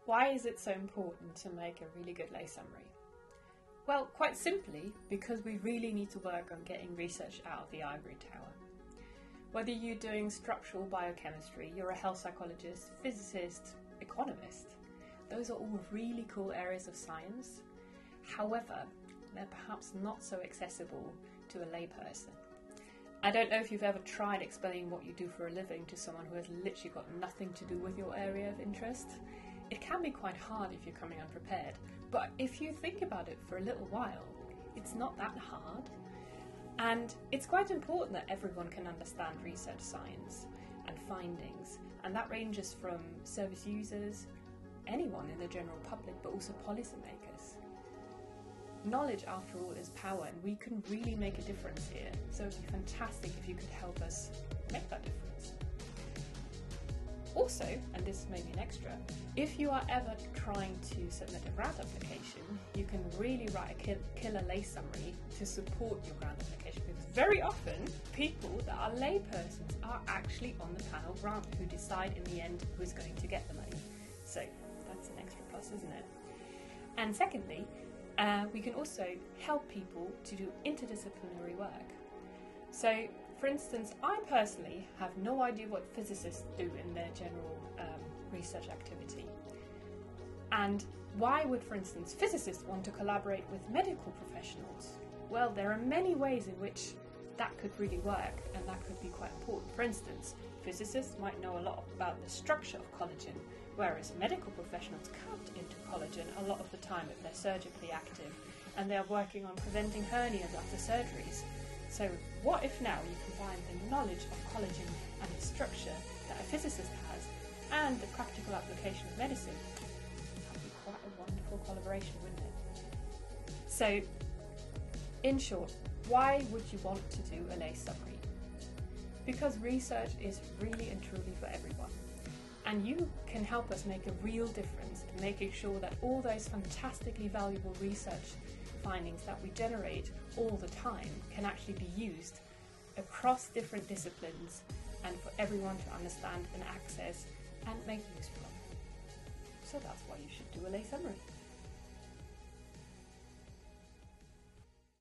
Why is it so important to make a really good lay summary? Well, quite simply, because we really need to work on getting research out of the ivory tower. Whether you're doing structural biochemistry, you're a health psychologist, physicist, economist, those are all really cool areas of science. However, they're perhaps not so accessible to a layperson. I don't know if you've ever tried explaining what you do for a living to someone who has literally got nothing to do with your area of interest. It can be quite hard if you're coming unprepared, but if you think about it for a little while, it's not that hard. And it's quite important that everyone can understand research science and findings, and that ranges from service users, anyone in the general public, but also policymakers. Knowledge, after all, is power, and we can really make a difference here, so it would be fantastic if you could help us make that difference. Also, and this may be an extra, if you are ever trying to submit a grant application, you can really write a killer lay summary to support your grant application, because very often people that are laypersons are actually on the panel grant who decide in the end who is going to get the money. So that's an extra plus, isn't it? And secondly, we can also help people to do interdisciplinary work. So, for instance, I personally have no idea what physicists do in their general research activity. And why would, for instance, physicists want to collaborate with medical professionals? Well, there are many ways in which that could really work, and that could be quite important. For instance, physicists might know a lot about the structure of collagen, whereas medical professionals can't into collagen a lot of the time if they're surgically active and they're working on preventing hernias after surgeries. So what if now you combine the knowledge of collagen and its structure that a physicist has and the practical application of medicine? That would be quite a wonderful collaboration, wouldn't it? So, in short, why would you want to do a lay summary? Because research is really and truly for everyone. And you can help us make a real difference in making sure that all those fantastically valuable research findings that we generate all the time can actually be used across different disciplines and for everyone to understand and access and make use from. So that's why you should do a lay summary.